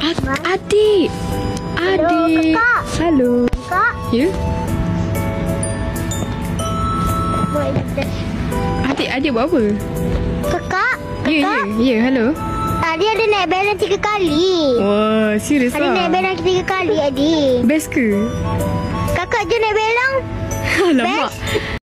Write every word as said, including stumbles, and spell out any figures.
A- adik. Adik. Kakak. Halo. Kak. Ya? Buat kita. Adik, adik buat apa? Kakak. Ya, ya, Kakak. ya, halo. Tadi ada naik balon tiga kali. Wah, serius Ada naik lah. balon tiga kali, adik. Best ke? Kakak je naik balon. Alamak.